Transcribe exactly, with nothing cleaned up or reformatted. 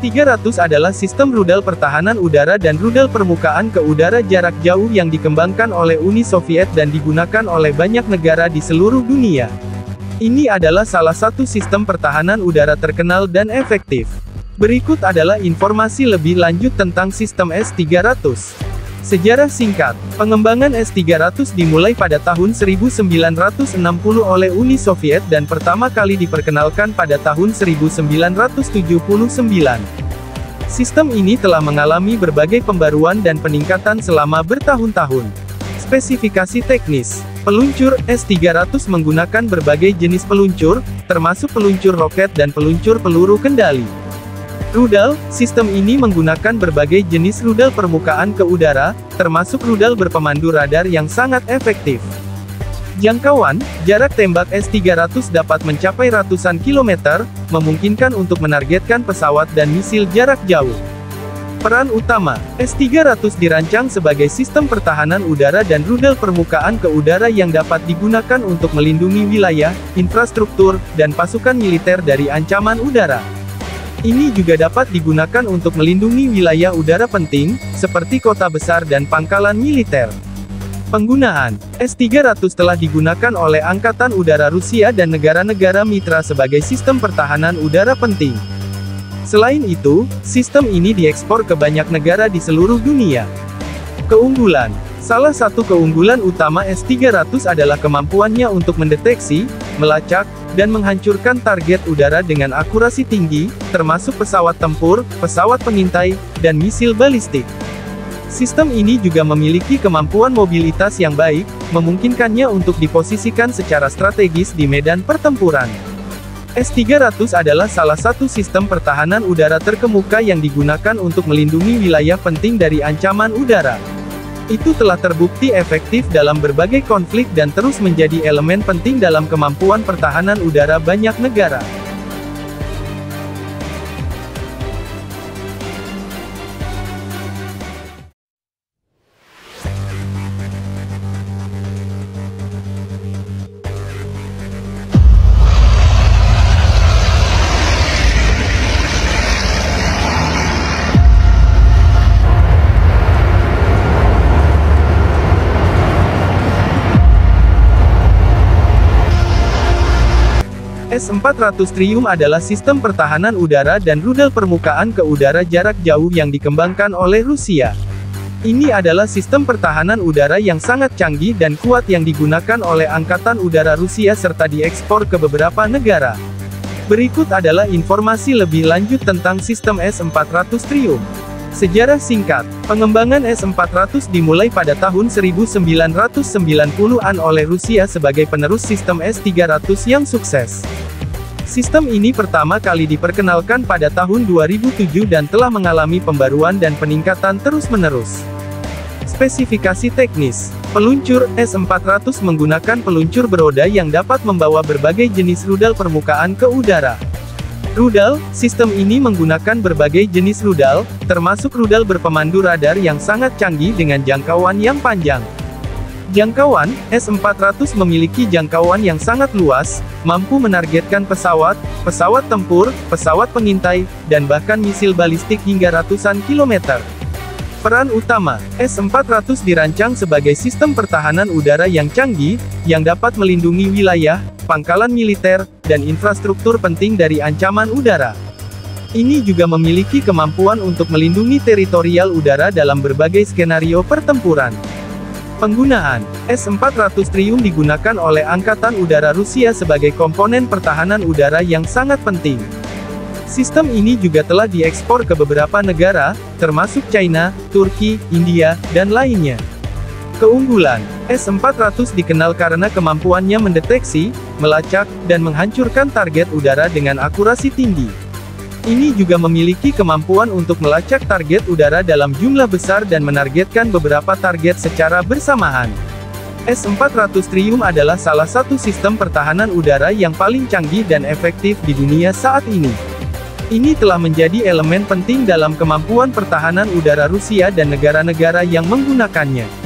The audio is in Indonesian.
S tiga ratus adalah sistem rudal pertahanan udara dan rudal permukaan ke udara jarak jauh yang dikembangkan oleh Uni Soviet dan digunakan oleh banyak negara di seluruh dunia. Ini adalah salah satu sistem pertahanan udara terkenal dan efektif. Berikut adalah informasi lebih lanjut tentang sistem S tiga ratus. Sejarah singkat, pengembangan S tiga ratus dimulai pada tahun seribu sembilan ratus enam puluh oleh Uni Soviet dan pertama kali diperkenalkan pada tahun seribu sembilan ratus tujuh puluh sembilan. Sistem ini telah mengalami berbagai pembaruan dan peningkatan selama bertahun-tahun. Spesifikasi teknis, peluncur S tiga ratus menggunakan berbagai jenis peluncur, termasuk peluncur roket dan peluncur peluru kendali. Rudal, sistem ini menggunakan berbagai jenis rudal permukaan ke udara, termasuk rudal berpemandu radar yang sangat efektif. Jangkauan, jarak tembak S tiga ratus dapat mencapai ratusan kilometer, memungkinkan untuk menargetkan pesawat dan misil jarak jauh. Peran utama, S tiga ratus dirancang sebagai sistem pertahanan udara dan rudal permukaan ke udara yang dapat digunakan untuk melindungi wilayah, infrastruktur, dan pasukan militer dari ancaman udara. Ini juga dapat digunakan untuk melindungi wilayah udara penting, seperti kota besar dan pangkalan militer. Penggunaan, S tiga ratus telah digunakan oleh Angkatan Udara Rusia dan negara-negara mitra sebagai sistem pertahanan udara penting. Selain itu, sistem ini diekspor ke banyak negara di seluruh dunia. Keunggulan, salah satu keunggulan utama S tiga ratus adalah kemampuannya untuk mendeteksi, melacak, dan menghancurkan target udara dengan akurasi tinggi, termasuk pesawat tempur, pesawat pengintai, dan misil balistik. Sistem ini juga memiliki kemampuan mobilitas yang baik, memungkinkannya untuk diposisikan secara strategis di medan pertempuran. S tiga ratus adalah salah satu sistem pertahanan udara terkemuka yang digunakan untuk melindungi wilayah penting dari ancaman udara. Itu telah terbukti efektif dalam berbagai konflik dan terus menjadi elemen penting dalam kemampuan pertahanan udara banyak negara. S empat ratus Triumph adalah sistem pertahanan udara dan rudal permukaan ke udara jarak jauh yang dikembangkan oleh Rusia. Ini adalah sistem pertahanan udara yang sangat canggih dan kuat yang digunakan oleh Angkatan Udara Rusia serta diekspor ke beberapa negara. Berikut adalah informasi lebih lanjut tentang sistem S empat ratus Triumph. Sejarah singkat, pengembangan S empat ratus dimulai pada tahun seribu sembilan ratus sembilan puluhan oleh Rusia sebagai penerus sistem S tiga ratus yang sukses. Sistem ini pertama kali diperkenalkan pada tahun dua ribu tujuh dan telah mengalami pembaruan dan peningkatan terus-menerus. Spesifikasi teknis, peluncur S empat ratus menggunakan peluncur beroda yang dapat membawa berbagai jenis rudal permukaan ke udara. Rudal, sistem ini menggunakan berbagai jenis rudal, termasuk rudal berpemandu radar yang sangat canggih dengan jangkauan yang panjang. Jangkauan, S empat ratus memiliki jangkauan yang sangat luas, mampu menargetkan pesawat, pesawat tempur, pesawat pengintai, dan bahkan misil balistik hingga ratusan kilometer. Peran utama, S empat ratus dirancang sebagai sistem pertahanan udara yang canggih, yang dapat melindungi wilayah, pangkalan militer, dan infrastruktur penting dari ancaman udara. Ini juga memiliki kemampuan untuk melindungi teritorial udara dalam berbagai skenario pertempuran. Penggunaan, S empat ratus Triumph digunakan oleh Angkatan Udara Rusia sebagai komponen pertahanan udara yang sangat penting. Sistem ini juga telah diekspor ke beberapa negara, termasuk China, Turki, India, dan lainnya. Keunggulan, S empat ratus dikenal karena kemampuannya mendeteksi, melacak, dan menghancurkan target udara dengan akurasi tinggi. Ini juga memiliki kemampuan untuk melacak target udara dalam jumlah besar dan menargetkan beberapa target secara bersamaan. S empat ratus Triumph adalah salah satu sistem pertahanan udara yang paling canggih dan efektif di dunia saat ini. Ini telah menjadi elemen penting dalam kemampuan pertahanan udara Rusia dan negara-negara yang menggunakannya.